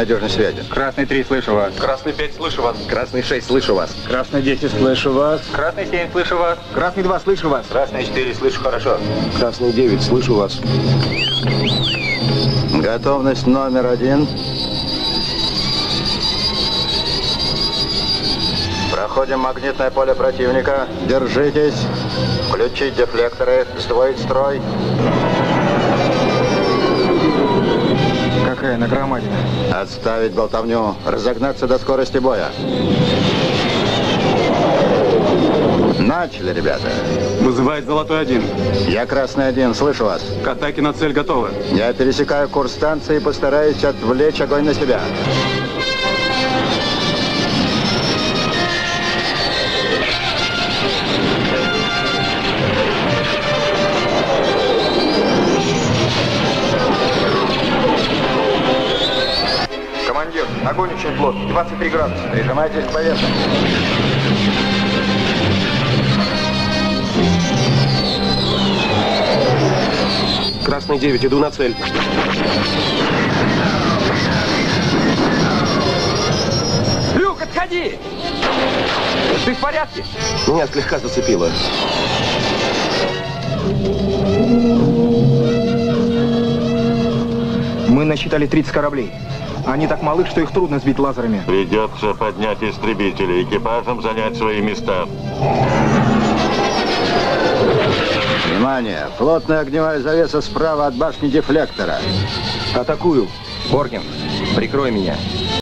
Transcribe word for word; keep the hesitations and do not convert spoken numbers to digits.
надежной связи. Красный три, слышу вас. Красный пять, слышу вас. Красный шесть, слышу вас. Красный десять, слышу вас. Красный семь, слышу вас. Красный два, слышу вас. Красный четыре, слышу хорошо. Красный девять, слышу вас. Готовность номер один. Проходим магнитное поле противника. Держитесь. Включить дефлекторы. Сдвоить строй. Какая нагромадина? Отставить болтовню. Разогнаться до скорости боя. Начали, ребята. Вызывает золотой один. Я красный один, слышу вас. К атаке на цель готовы. Я пересекаю курс станции и постараюсь отвлечь огонь на себя. Командир, огонь очень плотный, двадцать три градуса. Прижимайтесь к поверхности. Красный девять, иду на цель. Люк, отходи! Ты в порядке? Меня слегка зацепило. Мы насчитали тридцать кораблей. Они так малы, что их трудно сбить лазерами. Придется поднять истребители, экипажам занять свои места. Внимание! Плотная огневая завеса справа от башни дефлектора. Атакую. Борген, прикрой меня.